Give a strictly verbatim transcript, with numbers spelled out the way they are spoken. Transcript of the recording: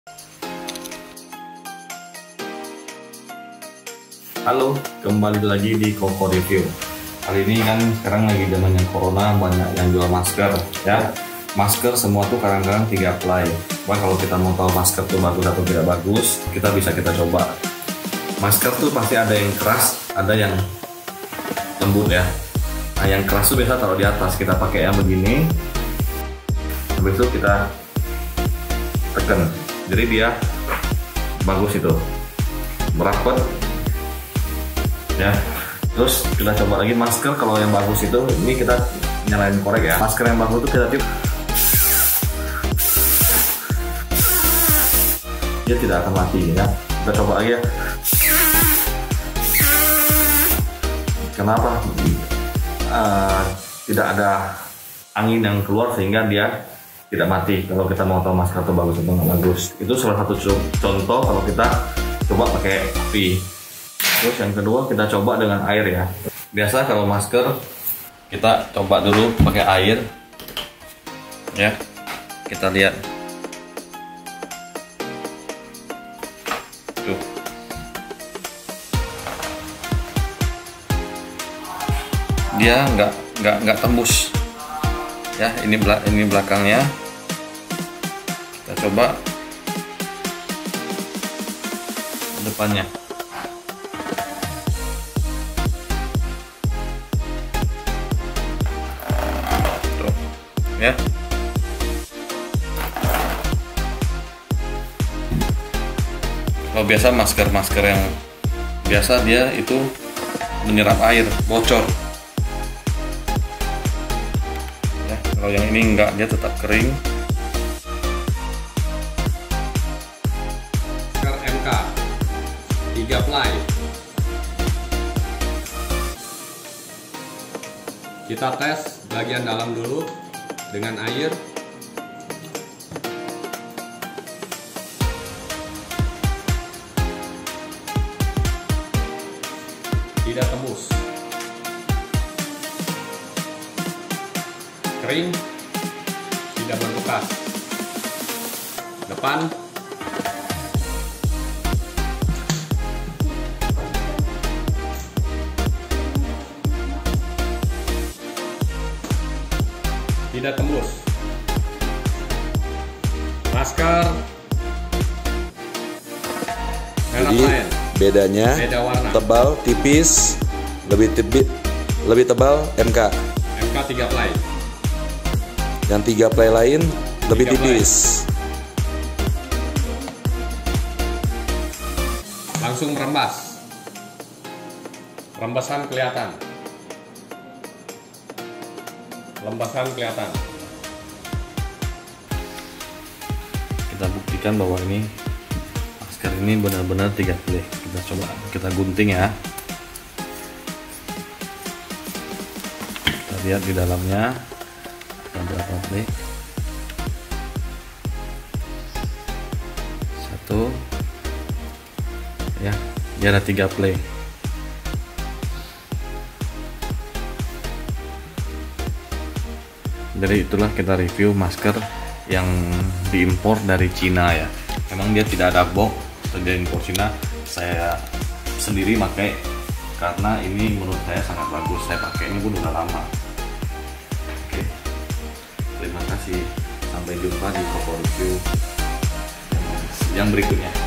Halo, kembali lagi di Koko Review. Kali ini kan sekarang lagi zamannya corona, banyak yang jual masker ya. Masker semua tuh kadang-kadang tiga ply. Wah, kalau kita mau tahu masker tuh bagus atau tidak bagus, kita bisa kita coba. Masker tuh pasti ada yang keras, ada yang lembut ya. Nah, yang keras tuh biasa taruh di atas, kita pakai yang begini. Habis itu kita tekan, jadi dia bagus itu, merapat ya. Terus kita coba lagi masker, kalau yang bagus itu, ini kita nyalain korek ya. Masker yang bagus itu kita tiup, dia tidak akan mati ya. Kita coba lagi ya. Kenapa? Uh, tidak ada angin yang keluar sehingga dia tidak mati. Kalau kita mau tahu masker itu bagus atau nggak bagus, itu salah satu contoh kalau kita coba pakai api. Terus yang kedua kita coba dengan air ya. Biasa kalau masker kita coba dulu pakai air ya. Kita lihat tuh, dia nggak nggak nggak tembus ya. Ini belak ini belakangnya. Kita coba depannya. Tuh ya. Kalau biasa masker-masker yang biasa dia itu menyerap air, bocor. Kalau yang ini enggak, dia tetap kering. Masker M K tiga ply. Kita tes bagian dalam dulu dengan air. Tidak tembus. Kering, tidak berbekas. Depan, tidak tembus. Masker merek lain. Bedanya Beda warna. tebal, tipis, lebih tebal, lebih tebal M K. M K tiga ply. Yang tiga ply lain lebih Tiga ply. tipis. Langsung merembas. Rembesan kelihatan. Lembasan kelihatan. Kita buktikan bahwa ini masker ini benar-benar tiga ply. Kita coba kita gunting ya. Kita lihat di dalamnya ada berapa ply. Satu ya, dia ada tiga ply. Dari itulah kita review masker yang diimpor dari Cina ya. Memang dia tidak ada box dari impor Cina. Saya sendiri pakai karena ini menurut saya sangat bagus. Saya pakai ini pun udah lama. Oke, terima kasih. Sampai jumpa di Koko Review yang berikutnya.